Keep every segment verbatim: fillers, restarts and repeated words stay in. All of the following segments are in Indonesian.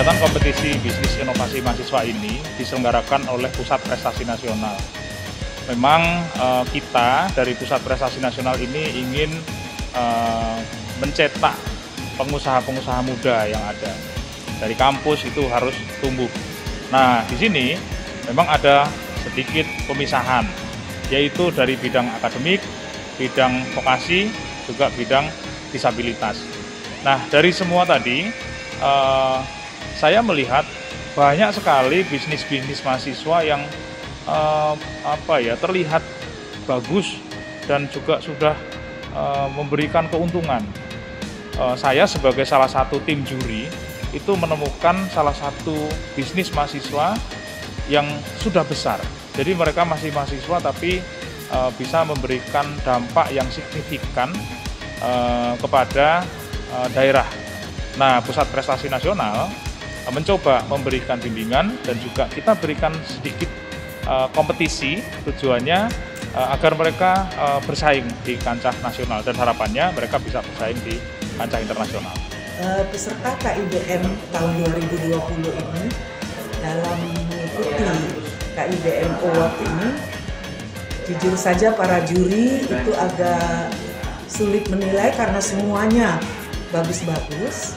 Kegiatan kompetisi bisnis inovasi mahasiswa ini diselenggarakan oleh Pusat Prestasi Nasional. Memang eh, kita dari Pusat Prestasi Nasional ini ingin eh, mencetak pengusaha-pengusaha muda yang ada. Dari kampus itu harus tumbuh. Nah, di sini memang ada sedikit pemisahan, yaitu dari bidang akademik, bidang vokasi, juga bidang disabilitas. Nah, dari semua tadi, eh, saya melihat banyak sekali bisnis-bisnis mahasiswa yang eh, apa ya terlihat bagus dan juga sudah eh, memberikan keuntungan. Eh, saya sebagai salah satu tim juri itu menemukan salah satu bisnis mahasiswa yang sudah besar. Jadi mereka masih mahasiswa tapi e, bisa memberikan dampak yang signifikan e, kepada e, daerah. Nah, Pusat Prestasi Nasional e, mencoba memberikan bimbingan dan juga kita berikan sedikit e, kompetisi, tujuannya e, agar mereka e, bersaing di kancah nasional dan harapannya mereka bisa bersaing di kancah internasional. Uh, peserta K I B M tahun dua ribu dua puluh ini dalam mengikuti K I B M Award ini, jujur saja para juri itu agak sulit menilai karena semuanya bagus-bagus,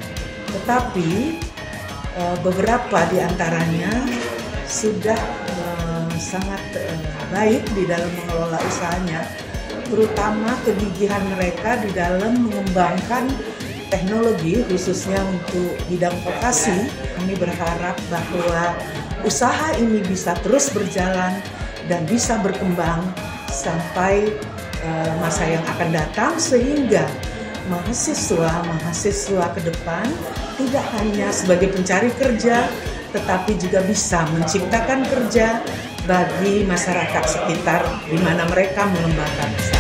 tetapi uh, beberapa di antaranya sudah uh, sangat uh, baik di dalam mengelola usahanya, terutama kegigihan mereka di dalam mengembangkan teknologi khususnya untuk bidang vokasi. Kami berharap bahwa usaha ini bisa terus berjalan dan bisa berkembang sampai uh, masa yang akan datang, sehingga mahasiswa-mahasiswa ke depan tidak hanya sebagai pencari kerja tetapi juga bisa menciptakan kerja bagi masyarakat sekitar di mana mereka mengembangkan usaha.